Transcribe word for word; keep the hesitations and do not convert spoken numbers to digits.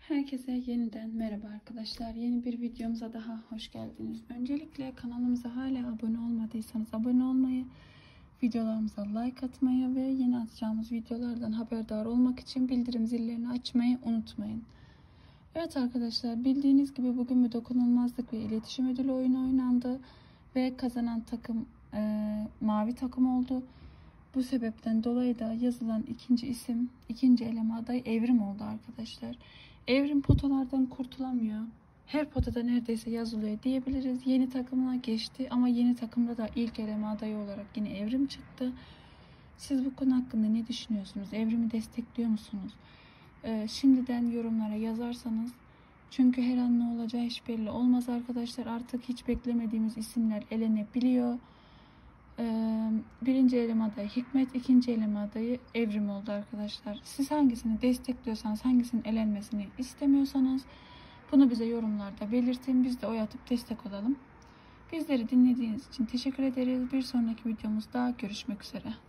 Herkese yeniden merhaba arkadaşlar. Yeni bir videomuza daha hoş geldiniz. Öncelikle kanalımıza hala abone olmadıysanız abone olmayı, videolarımıza like atmayı ve yeni atacağımız videolardan haberdar olmak için bildirim zillerini açmayı unutmayın. Evet arkadaşlar, bildiğiniz gibi bugün bir dokunulmazlık ve iletişim ödülü oyunu oynandı ve kazanan takım e, mavi takım oldu. Bu sebepten dolayı da yazılan ikinci isim, ikinci eleme adayı Evrim oldu arkadaşlar. Evrim potalardan kurtulamıyor. Her potada neredeyse yazılıyor diyebiliriz. Yeni takımına geçti ama yeni takımda da ilk eleme adayı olarak yine Evrim çıktı. Siz bu konu hakkında ne düşünüyorsunuz? Evrim'i destekliyor musunuz? Ee, şimdiden yorumlara yazarsanız, çünkü her an ne olacağı hiç belli olmaz arkadaşlar. Artık hiç beklemediğimiz isimler elenebiliyor. Birinci eleme adayı Hikmet, ikinci eleme adayı Evrim oldu arkadaşlar. Siz hangisini destekliyorsanız, hangisinin elenmesini istemiyorsanız bunu bize yorumlarda belirtin. Biz de oy atıp destek olalım. Bizleri dinlediğiniz için teşekkür ederiz. Bir sonraki videomuzda görüşmek üzere.